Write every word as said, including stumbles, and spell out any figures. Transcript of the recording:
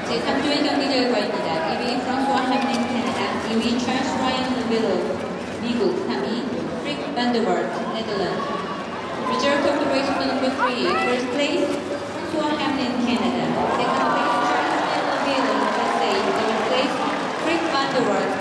제삼 조의 경기 결과입니다. 일 위 프랑스와 해밍 캐나다, 이 위 찰스 라이언 루빌로 미국, 삼 위 프릭 반더벌트 네덜란드. Result of the race number three. First place François Hamlin Canada. Second place Charles Raymond Luvillo U S A. Third place Frick Vanderwaart